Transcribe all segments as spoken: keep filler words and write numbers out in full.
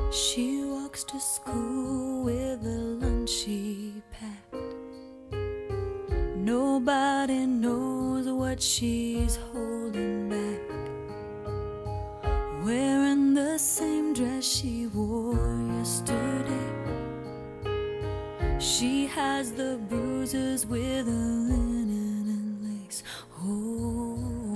She walks to school with a lunch she packed. Nobody knows what she's holding back. Wearing the same dress she wore yesterday. She has the bruises with a linen and lace. Oh.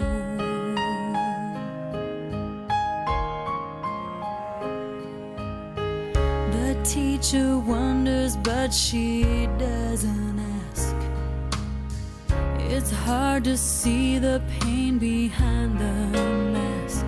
The teacher wonders, but she doesn't ask. It's hard to see the pain behind the mask,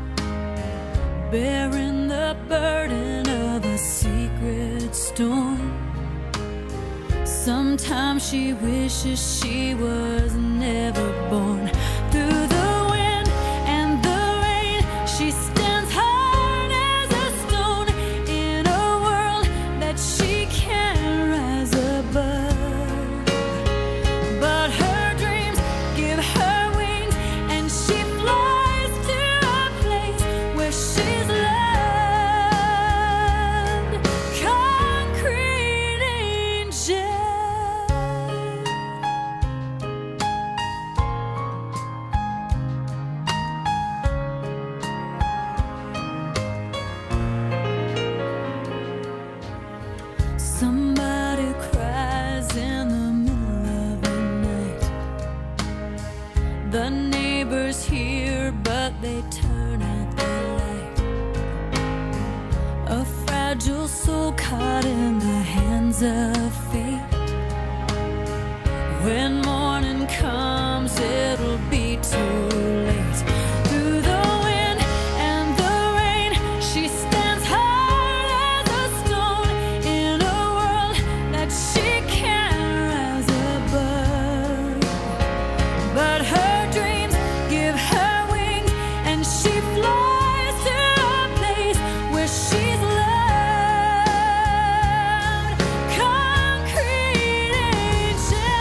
bearing the burden of a secret storm. Sometimes she wishes she was never born. Through the wind and the rain, she stands hard as a stone in a world that she can't rise above. But her dreams give her wings, and she flies to a place where she's loved. Concrete angel. Somebody cries in the middle of the night. The neighbors hear, but they turn out the light. A fragile soul caught in the hands of fate. When morning comes, it'll be too late. Through the wind and the rain, she stands hard as a stone in a world that she can't rise above. But her dreams give her wings, and she flies to a place where she's loved. Concrete angel.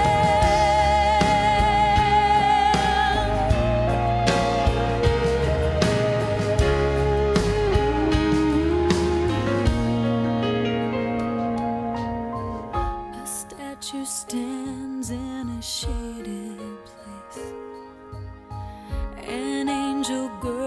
A statue stands in a shaded place. An angel girl